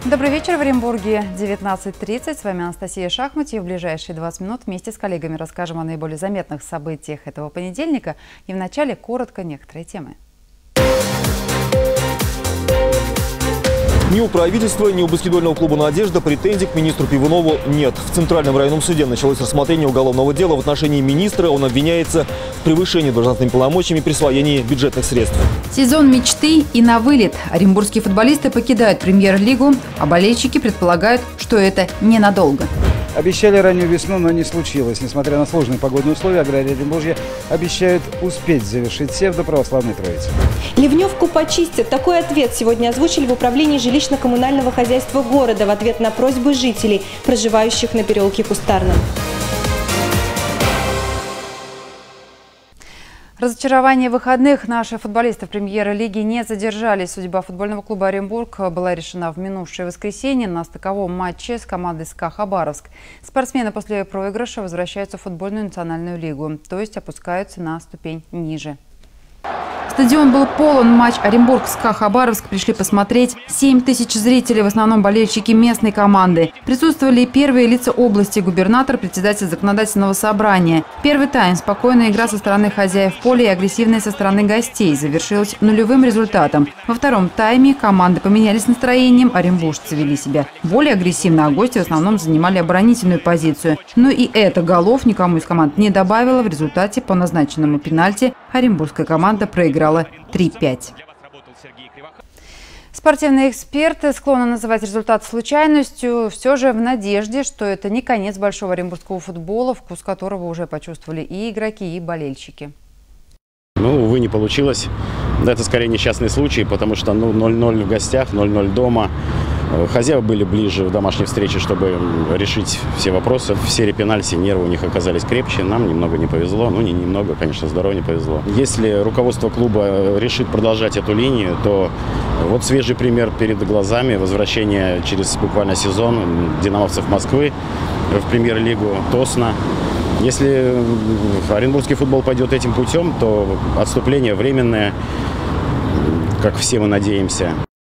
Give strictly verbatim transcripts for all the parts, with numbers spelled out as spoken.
Добрый вечер в Оренбурге, девятнадцать тридцать. С вами Анастасия Шахматьева. В ближайшие двадцать минут вместе с коллегами расскажем о наиболее заметных событиях этого понедельника. И вначале коротко некоторые темы. Ни у правительства, ни у баскетбольного клуба «Надежда» претензий к министру Пивунову нет. В Центральном районном суде началось рассмотрение уголовного дела в отношении министра. Он обвиняется в превышении должностными полномочиями и присвоении бюджетных средств. Сезон мечты и на вылет. Оренбургские футболисты покидают премьер-лигу, а болельщики предполагают, что это ненадолго. Обещали раннюю весну, но не случилось. Несмотря на сложные погодные условия, аграрии Оренбуржья обещают успеть завершить сев до православной Троицы. Ливневку почистят. Такой ответ сегодня озвучили в управлении жилищно-коммунального хозяйства города в ответ на просьбы жителей, проживающих на переулке Кустарном. Разочарование выходных. Наши футболисты в премьер-лиге не задержались. Судьба футбольного клуба «Оренбург» была решена в минувшее воскресенье на стыковом матче с командой СКА Хабаровск. Спортсмены после проигрыша возвращаются в футбольную национальную лигу, то есть опускаются на ступень ниже. Стадион был полон. Матч Оренбург-СКА Хабаровск пришли посмотреть семь тысяч зрителей, в основном болельщики местной команды. Присутствовали и первые лица области: губернатор, председатель законодательного собрания. Первый тайм, спокойная игра со стороны хозяев поля и агрессивная со стороны гостей, завершилась нулевым результатом. Во втором тайме команды поменялись настроением, оренбуржцы вели себя более агрессивно, а гости в основном занимали оборонительную позицию. Но и это голов никому из команд не добавило. В результате по назначенному пенальти оренбургская команда проиграла три пять. Спортивные эксперты склонны называть результат случайностью, все же в надежде, что это не конец большого оренбургского футбола, вкус которого уже почувствовали и игроки, и болельщики. Ну, увы, не получилось. Это скорее несчастный случай, потому что ну, ноль ноль в гостях, ноль ноль дома. Хозяева были ближе в домашней встрече, чтобы решить все вопросы. В серии пенальти нервы у них оказались крепче. Нам немного не повезло. Ну, не немного, конечно, здорово не повезло. Если руководство клуба решит продолжать эту линию, то вот свежий пример перед глазами. Возвращение через буквально сезон динамовцев Москвы в премьер-лигу Тосно. Если оренбургский футбол пойдет этим путем, то отступление временное, как все мы надеемся.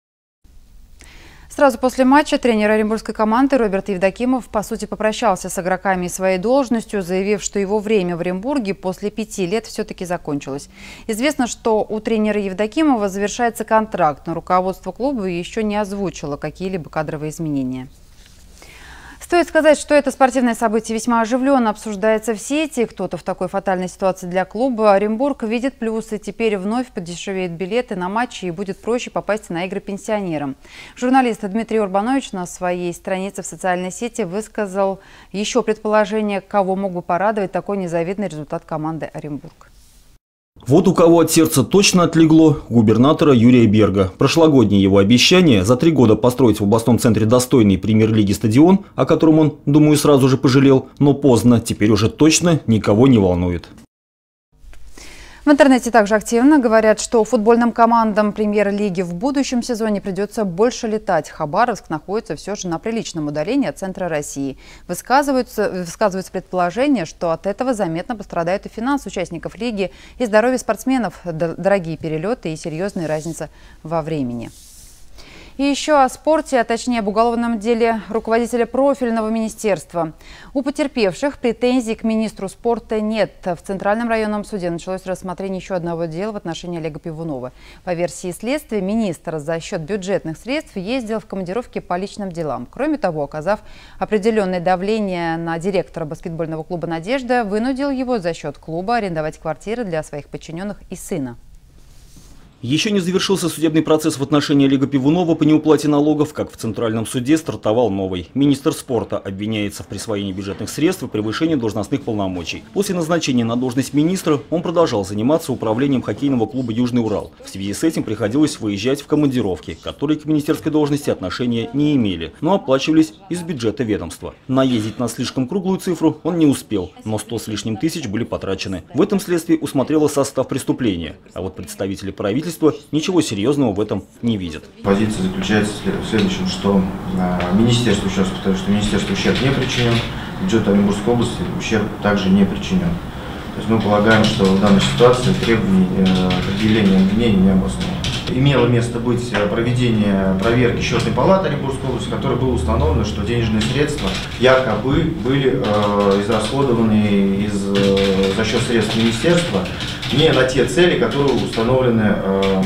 Сразу после матча тренер оренбургской команды Роберт Евдокимов, по сути, попрощался с игроками и своей должностью, заявив, что его время в Оренбурге после пяти лет все-таки закончилось. Известно, что у тренера Евдокимова завершается контракт, но руководство клуба еще не озвучило какие-либо кадровые изменения. Стоит сказать, что это спортивное событие весьма оживленно обсуждается в сети. Кто-то в такой фатальной ситуации для клуба Оренбург видит плюсы. Теперь вновь подешевеют билеты на матчи и будет проще попасть на игры пенсионерам. Журналист Дмитрий Урбанович на своей странице в социальной сети высказал еще предположение, кого мог бы порадовать такой незавидный результат команды Оренбург. Вот у кого от сердца точно отлегло – губернатора Юрия Берга. Прошлогоднее его обещание за три года построить в областном центре достойный премьер-лиги стадион, о котором он, думаю, сразу же пожалел, но поздно, теперь уже точно никого не волнует. В интернете также активно говорят, что футбольным командам премьер-лиги в будущем сезоне придется больше летать. Хабаровск находится все же на приличном удалении от центра России. Высказываются, высказываются предположения, что от этого заметно пострадают и финансы участников лиги, и здоровье спортсменов, дорогие перелеты и серьезная разница во времени. И еще о спорте, а точнее об уголовном деле руководителя профильного министерства. У потерпевших претензий к министру спорта нет. В Центральном районном суде началось рассмотрение еще одного дела в отношении Олега Пивунова. По версии следствия, министр за счет бюджетных средств ездил в командировки по личным делам. Кроме того, оказав определенное давление на директора баскетбольного клуба «Надежда», вынудил его за счет клуба арендовать квартиры для своих подчиненных и сына. Еще не завершился судебный процесс в отношении Олега Пивунова по неуплате налогов, как в Центральном суде стартовал новый. Министр спорта обвиняется в присвоении бюджетных средств и превышении должностных полномочий. После назначения на должность министра он продолжал заниматься управлением хоккейного клуба «Южный Урал». В связи с этим приходилось выезжать в командировки, которые к министерской должности отношения не имели, но оплачивались из бюджета ведомства. Наездить на слишком круглую цифру он не успел, но сто с лишним тысяч были потрачены. В этом следствие усмотрело состав преступления, а вот представители правительства ничего серьезного в этом не видят. Позиция заключается в следующем, что министерство, сейчас повторю, что министерству ущерб не причинен, бюджету Оренбургской области ущерб также не причинен. То есть мы полагаем, что в данной ситуации требований определения обвинений не обоснованы. имело место быть проведение проверки счетной палаты Оренбургской области, в которой было установлено, что денежные средства якобы были э, израсходованы из, э, за счет средств министерства не на те цели, которые установлены э,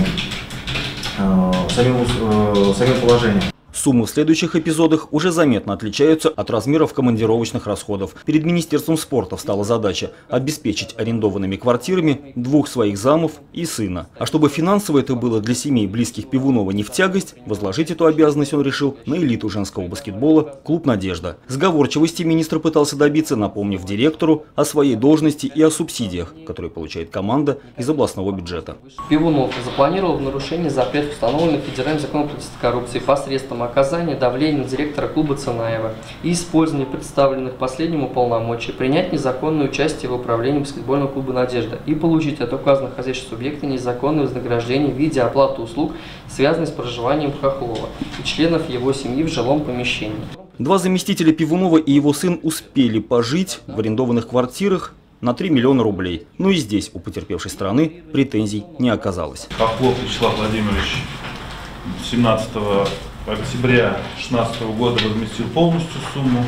э, самим, э, самим положением. Суммы в следующих эпизодах уже заметно отличаются от размеров командировочных расходов. Перед Министерством спорта встала задача обеспечить арендованными квартирами двух своих замов и сына. А чтобы финансово это было для семей, близких Пивунова, не в тягость, возложить эту обязанность он решил на элиту женского баскетбола клуб «Надежда». Сговорчивости министр пытался добиться, напомнив директору о своей должности и о субсидиях, которые получает команда из областного бюджета. Пивунов запланировал в нарушении запрета, установленных федеральным законом против коррупции, посредством оказание давления на директора клуба Цанаева и использование представленных последнему полномочий принять незаконное участие в управлении баскетбольного клуба «Надежда» и получить от указанного хозяйственного субъекта незаконное вознаграждение в виде оплаты услуг, связанных с проживанием Хохлова и членов его семьи в жилом помещении. Два заместителя Пивунова и его сын успели пожить в арендованных квартирах на три миллиона рублей. Но и здесь у потерпевшей стороны претензий не оказалось. Хохлов Вячеслав Владимирович семнадцатого октября две тысячи шестнадцатого года возместил полностью сумму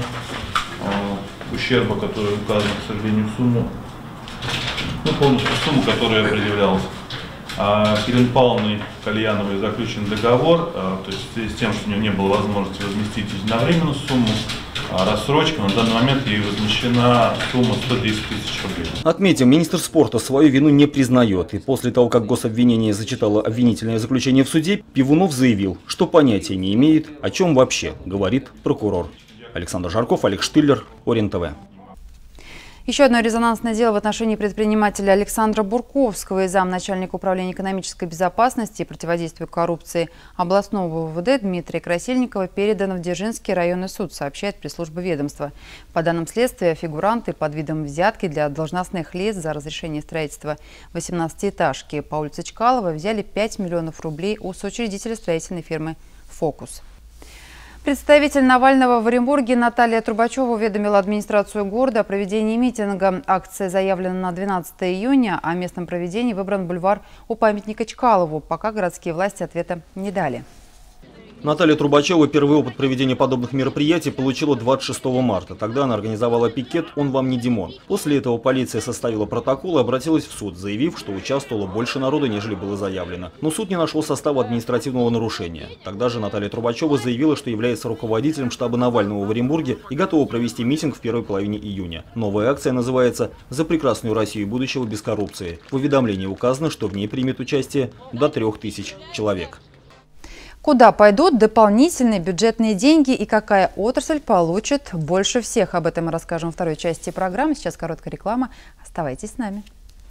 э, ущерба, который указан, к сожалению, сумму, ну, полностью сумму, которая предъявлялась. А с Еленой Павловной Кальяновой заключен договор, э, то есть в связи с тем, что у нее не было возможности возместить единовременную сумму, а рассрочка, на данный момент ей возмещена сумма сто десять тысяч рублей. Отметим, министр спорта свою вину не признает. И после того, как гособвинение зачитало обвинительное заключение в суде, Пивунов заявил, что понятия не имеет, о чем вообще говорит прокурор. Александр Жарков, Олег Штиллер, Орен-ТВ. Еще одно резонансное дело в отношении предпринимателя Александра Бурковского и замначальника управления экономической безопасности и противодействия коррупции областного ВВД Дмитрия Красильникова передано в Дзержинский районный суд, сообщает пресс-служба ведомства. По данным следствия, фигуранты под видом взятки для должностных лиц за разрешение строительства восемнадцатиэтажки по улице Чкалова взяли пять миллионов рублей у соучредителя строительной фирмы «Фокус». Представитель Навального в Оренбурге Наталья Трубачева уведомила администрацию города о проведении митинга. Акция заявлена на двенадцатое июня, а местом проведения выбран бульвар у памятника Чкалову, пока городские власти ответа не дали. Наталья Трубачева первый опыт проведения подобных мероприятий получила двадцать шестого марта. Тогда она организовала пикет «Он вам не Димон». После этого полиция составила протокол и обратилась в суд, заявив, что участвовало больше народу, нежели было заявлено. Но суд не нашел состава административного нарушения. Тогда же Наталья Трубачева заявила, что является руководителем штаба Навального в Оренбурге и готова провести митинг в первой половине июня. Новая акция называется «За прекрасную Россию будущего без коррупции». В уведомлении указано, что в ней примет участие до трех тысяч человек. Куда пойдут дополнительные бюджетные деньги и какая отрасль получит больше всех? Об этом мы расскажем во второй части программы. Сейчас короткая реклама. Оставайтесь с нами.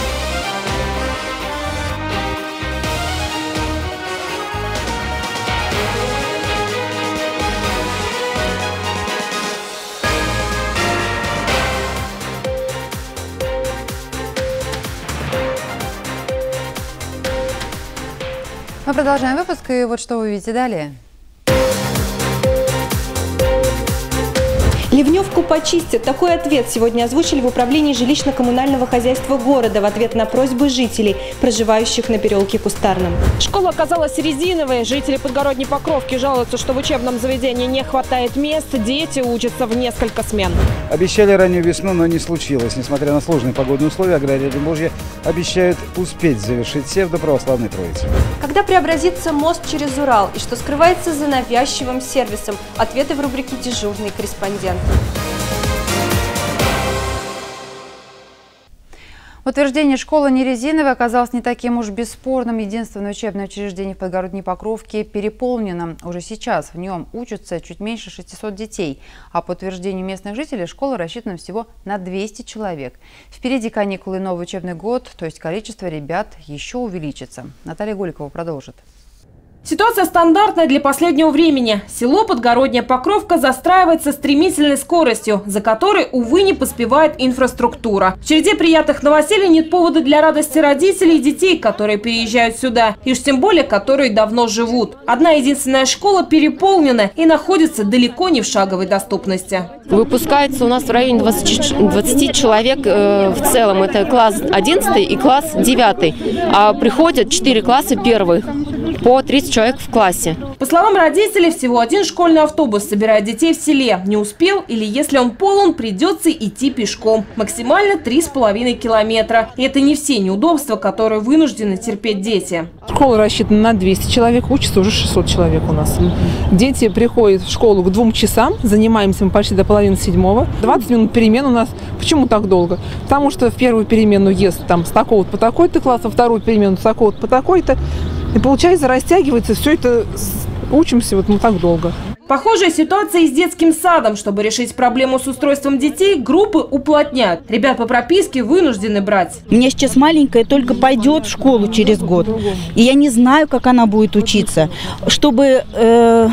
Мы продолжаем выпуск, и вот что вы увидите далее. Ливневку почистят. Такой ответ сегодня озвучили в управлении жилищно-коммунального хозяйства города в ответ на просьбы жителей, проживающих на переулке Кустарном. Школа оказалась резиновой. Жители Подгородней Покровки жалуются, что в учебном заведении не хватает мест. Дети учатся в несколько смен. Обещали раннюю весну, но не случилось. Несмотря на сложные погодные условия, аграрии Оренбуржья обещают успеть завершить сев до православной Троицы. Когда преобразится мост через Урал и что скрывается за навязчивым сервисом? Ответы в рубрике «Дежурный корреспондент». Утверждение «школа не резиновая» оказалось не таким уж бесспорным. Единственное учебное учреждение в Подгородней Покровке переполнено. Уже сейчас в нем учатся чуть меньше шестисот детей. А по утверждению местных жителей, школа рассчитана всего на двести человек. Впереди каникулы и новый учебный год, то есть количество ребят еще увеличится. Наталья Голикова продолжит. Ситуация стандартная для последнего времени. Село Подгородняя Покровка застраивается стремительной скоростью, за которой, увы, не поспевает инфраструктура. В череде приятных новостей нет повода для радости родителей и детей, которые переезжают сюда, и уж тем более, которые давно живут. Одна единственная школа переполнена и находится далеко не в шаговой доступности. Выпускается у нас в районе двадцати человек э, в целом. Это класс одиннадцатый и класс девятый. А приходят четыре класса первых. по тридцать человек в классе. По словам родителей, всего один школьный автобус собирает детей в селе. Не успел или если он полон, придется идти пешком. Максимально три с половиной километра. И это не все неудобства, которые вынуждены терпеть дети. Школа рассчитана на двести человек, учатся уже шестьсот человек у нас. Дети приходят в школу к двум часам, занимаемся мы почти до половины седьмого. двадцать минут перемен у нас. Почему так долго? Потому что в первую перемену ест там с такого-то по такой-то класс, во вторую перемену с такого-то по такой-то. И получается, растягивается все это, учимся вот мы так долго. Похожая ситуация и с детским садом. Чтобы решить проблему с устройством детей, группы уплотняют. Ребят по прописке вынуждены брать. У меня сейчас маленькая только пойдет в школу через год. И я не знаю, как она будет учиться. Чтобы... Э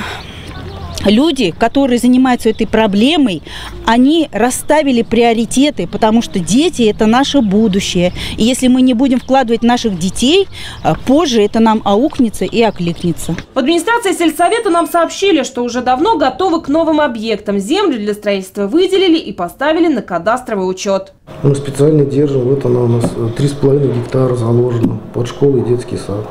Люди, которые занимаются этой проблемой, они расставили приоритеты, потому что дети – это наше будущее. И если мы не будем вкладывать в наших детей, позже это нам аукнется и окликнется. В администрации сельсовета нам сообщили, что уже давно готовы к новым объектам. Землю для строительства выделили и поставили на кадастровый учет. Мы специально держим, вот она у нас три с половиной гектара заложено под школу и детский сад.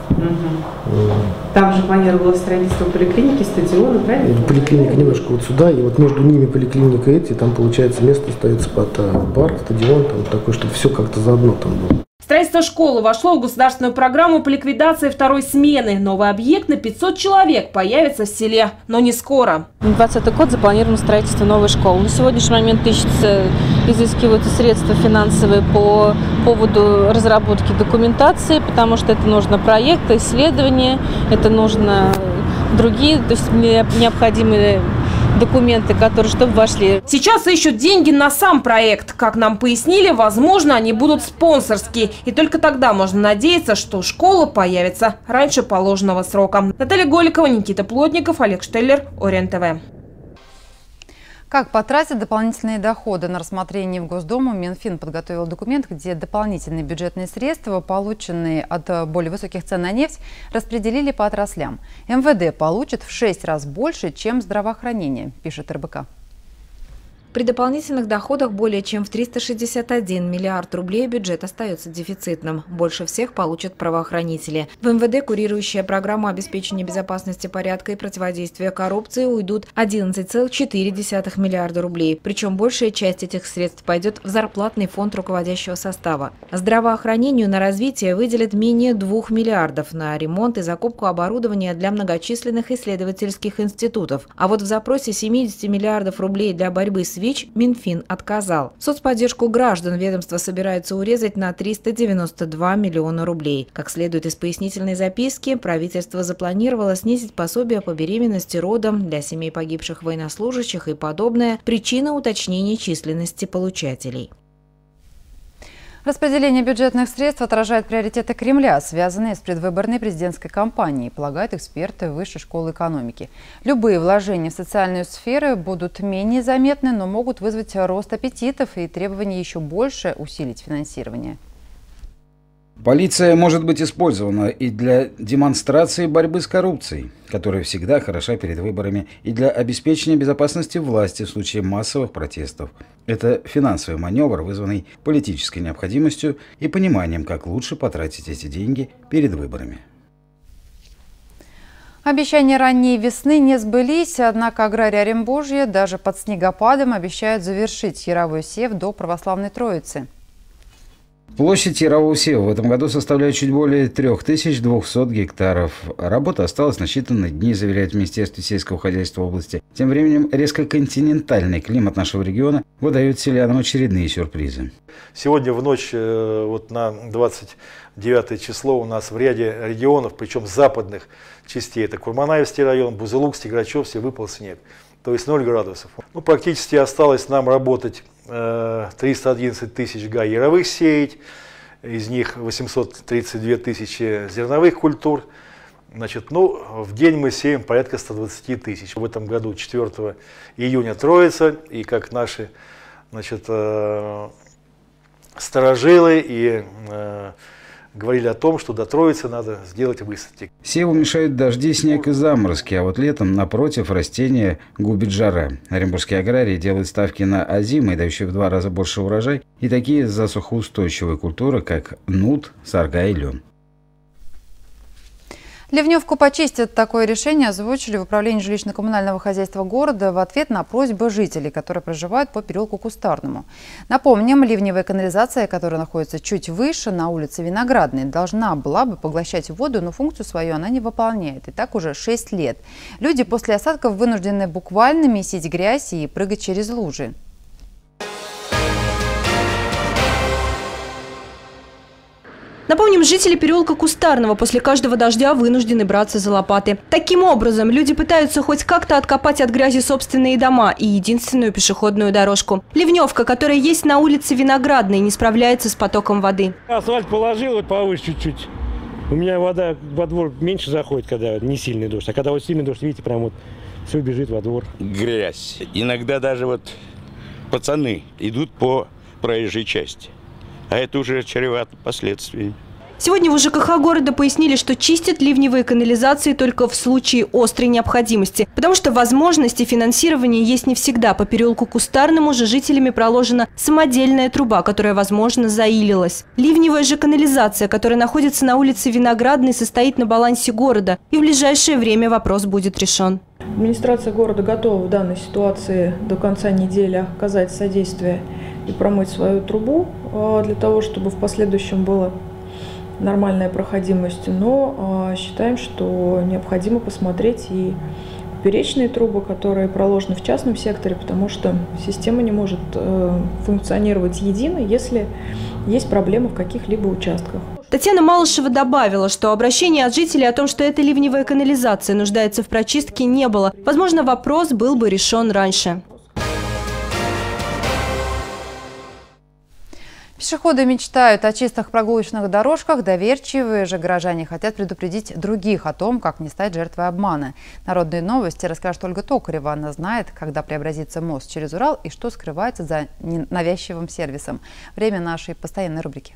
Угу. Там же планировалось строительство поликлиники, стадиона, правильно? Поликлиника немножко вот сюда, и вот между ними поликлиника эти, там получается место остается под парк, стадион, там такой, чтобы все как-то заодно там было. Строительство школы вошло в государственную программу по ликвидации второй смены. Новый объект на пятьсот человек появится в селе, но не скоро. На двадцатый год запланировано строительство новой школы. На сегодняшний момент ищется, изыскиваются средства финансовые по поводу разработки документации, потому что это нужно проект, исследования, это нужно другие, то есть необходимые документы, которые чтобы вошли. Сейчас ищут деньги на сам проект. Как нам пояснили, возможно, они будут спонсорские. И только тогда можно надеяться, что школа появится раньше положенного срока. Наталья Голикова, Никита Плотников, Олег Штеллер, Ориент ТВ. Как потратить дополнительные доходы? На рассмотрение в Госдуму Минфин подготовил документ, где дополнительные бюджетные средства, полученные от более высоких цен на нефть, распределили по отраслям. эм вэ дэ получит в шесть раз больше, чем здравоохранение, пишет эр бэ ка. При дополнительных доходах более чем в триста шестьдесят один миллиард рублей бюджет остается дефицитным. Больше всех получат правоохранители. В эм вэ дэ, курирующая программу обеспечения безопасности порядка и противодействия коррупции, уйдут одиннадцать целых четыре десятых миллиарда рублей. Причем большая часть этих средств пойдет в зарплатный фонд руководящего состава. Здравоохранению на развитие выделят менее двух миллиардов на ремонт и закупку оборудования для многочисленных исследовательских институтов. А вот в запросе семидесяти миллиардов рублей для борьбы с ВИЧ Минфин отказал. Соцподдержку граждан ведомство собирается урезать на триста девяносто два миллиона рублей. Как следует из пояснительной записки, правительство запланировало снизить пособие по беременности, родам для семей погибших военнослужащих и подобное. Причина уточнения численности получателей. Распределение бюджетных средств отражает приоритеты Кремля, связанные с предвыборной президентской кампанией, полагают эксперты Высшей школы экономики. Любые вложения в социальную сферу будут менее заметны, но могут вызвать рост аппетитов и требования еще больше усилить финансирование. Полиция может быть использована и для демонстрации борьбы с коррупцией, которая всегда хороша перед выборами, и для обеспечения безопасности власти в случае массовых протестов. Это финансовый маневр, вызванный политической необходимостью и пониманием, как лучше потратить эти деньги перед выборами. Обещания ранней весны не сбылись, однако аграрии Оренбуржья даже под снегопадом обещают завершить яровой сев до Православной Троицы. Площадь ярового сева в этом году составляет чуть более трёх тысяч двухсот гектаров. Работа осталась на считанные дни, заверяет в Министерстве сельского хозяйства области. Тем временем резко континентальный климат нашего региона выдает селянам очередные сюрпризы. Сегодня в ночь вот на двадцать девятое число у нас в ряде регионов, причем западных частей, это Курманаевский район, Бузулук, Грачевский, выпал снег. То есть ноль градусов. Ну, практически осталось нам работать триста одиннадцать тысяч га яровых сеять, из них восемьсот тридцать две тысячи зерновых культур. Значит, ну, в день мы сеем порядка ста двадцати тысяч. В этом году четвёртого июня Троица, и как наши, значит, э, старожилы и э, говорили о том, что до Троицы надо сделать высадки. Севу мешают дожди, снег и заморозки, а вот летом, напротив, растения губит жара. Оренбургские аграрии делают ставки на озимые, дающие в два раза больше урожай, и такие засухоустойчивые культуры, как нут, сарга и лен. Ливневку почистят. Такое решение озвучили в управлении жилищно-коммунального хозяйства города в ответ на просьбы жителей, которые проживают по переулку Кустарному. Напомним, ливневая канализация, которая находится чуть выше, на улице Виноградной, должна была бы поглощать воду, но функцию свою она не выполняет. И так уже шесть лет. Люди после осадков вынуждены буквально месить грязь и прыгать через лужи. Напомним, жители переулка Кустарного после каждого дождя вынуждены браться за лопаты. Таким образом, люди пытаются хоть как-то откопать от грязи собственные дома и единственную пешеходную дорожку. Ливневка, которая есть на улице Виноградной, не справляется с потоком воды. Асфальт положил вот повыше чуть-чуть. У меня вода во двор меньше заходит, когда не сильный дождь. А когда вот сильный дождь, видите, прям вот все бежит во двор. Грязь. Иногда даже вот пацаны идут по проезжей части. А это уже чревато последствиями. Сегодня в У Ж К Х города пояснили, что чистят ливневые канализации только в случае острой необходимости. Потому что возможности финансирования есть не всегда. По переулку Кустарному же жителями проложена самодельная труба, которая, возможно, заилилась. Ливневая же канализация, которая находится на улице Виноградной, состоит на балансе города. И в ближайшее время вопрос будет решен. Администрация города готова в данной ситуации до конца недели оказать содействие и промыть свою трубу для того, чтобы в последующем была нормальная проходимость. Но считаем, что необходимо посмотреть и поперечные трубы, которые проложены в частном секторе, потому что система не может функционировать едино, если есть проблемы в каких-либо участках. Татьяна Малышева добавила, что обращения от жителей о том, что эта ливневая канализация нуждается в прочистке, не было. Возможно, вопрос был бы решен раньше. Пешеходы мечтают о чистых прогулочных дорожках, доверчивые же горожане хотят предупредить других о том, как не стать жертвой обмана. Народные новости расскажет Ольга Токарева. Она знает, когда преобразится мост через Урал и что скрывается за навязчивым сервисом. Время нашей постоянной рубрики.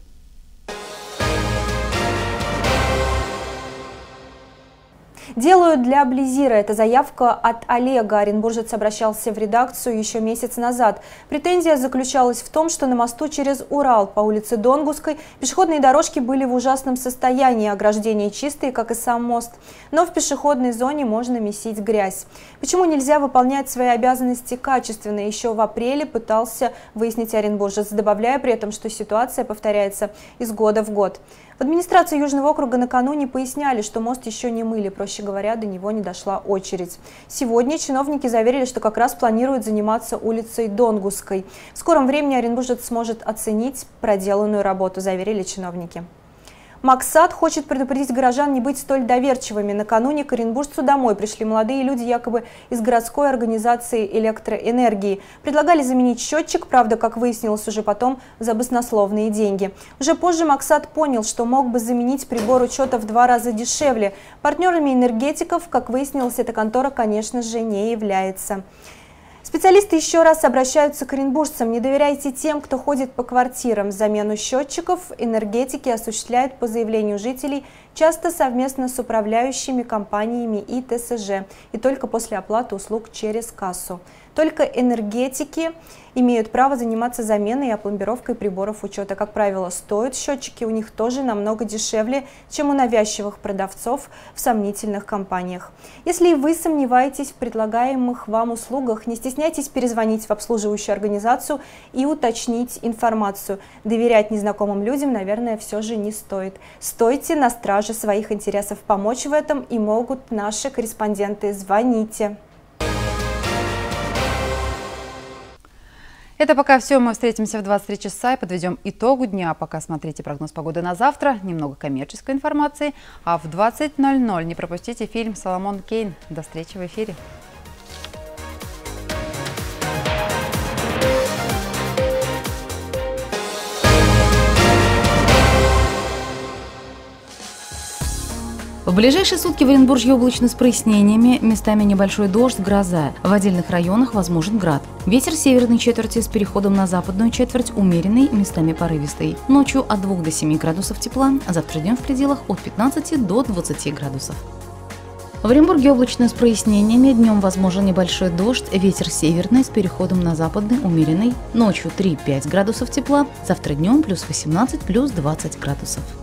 Делаю для Близира. Это заявка от Олега. Оренбуржец обращался в редакцию еще месяц назад. Претензия заключалась в том, что на мосту через Урал по улице Донгусской пешеходные дорожки были в ужасном состоянии, ограждения чистые, как и сам мост. Но в пешеходной зоне можно месить грязь. Почему нельзя выполнять свои обязанности качественно? Еще в апреле пытался выяснить оренбуржец, добавляя при этом, что ситуация повторяется из года в год. В администрации Южного округа накануне поясняли, что мост еще не мыли, проще говоря, до него не дошла очередь. Сегодня чиновники заверили, что как раз планируют заниматься улицей Донгусской. В скором времени оренбуржец сможет оценить проделанную работу, заверили чиновники. Максат хочет предупредить горожан не быть столь доверчивыми. Накануне к оренбуржцу домой пришли молодые люди якобы из городской организации электроэнергии. Предлагали заменить счетчик, правда, как выяснилось уже потом, за баснословные деньги. Уже позже Максат понял, что мог бы заменить прибор учета в два раза дешевле. Партнерами энергетиков, как выяснилось, эта контора, конечно же, не является. Специалисты еще раз обращаются к оренбуржцам. Не доверяйте тем, кто ходит по квартирам. Замену счетчиков энергетики осуществляют по заявлению жителей, часто совместно с управляющими компаниями и Т С Ж, и только после оплаты услуг через кассу. Только энергетики имеют право заниматься заменой и опломбировкой приборов учета. Как правило, стоят счетчики у них тоже намного дешевле, чем у навязчивых продавцов в сомнительных компаниях. Если и вы сомневаетесь в предлагаемых вам услугах, не стесняйтесь перезвонить в обслуживающую организацию и уточнить информацию. Доверять незнакомым людям, наверное, все же не стоит. Стойте на страже своих интересов. Помочь в этом и могут наши корреспонденты. Звоните. Это пока все. Мы встретимся в двадцать три часа и подведем итогу дня. Пока смотрите прогноз погоды на завтра, немного коммерческой информации. А в двадцать ноль ноль не пропустите фильм «Соломон Кейн». До встречи в эфире. В ближайшие сутки в Оренбурге облачно с прояснениями, местами небольшой дождь, гроза. В отдельных районах возможен град. Ветер северной четверти с переходом на западную четверть умеренный, местами порывистый. Ночью от двух до семи градусов тепла, а завтра днем в пределах от пятнадцати до двадцати градусов. В Оренбурге облачно с прояснениями, днем возможен небольшой дождь, ветер северный с переходом на западный умеренный. Ночью три-пять градусов тепла, завтра днем плюс восемнадцать, плюс двадцать градусов.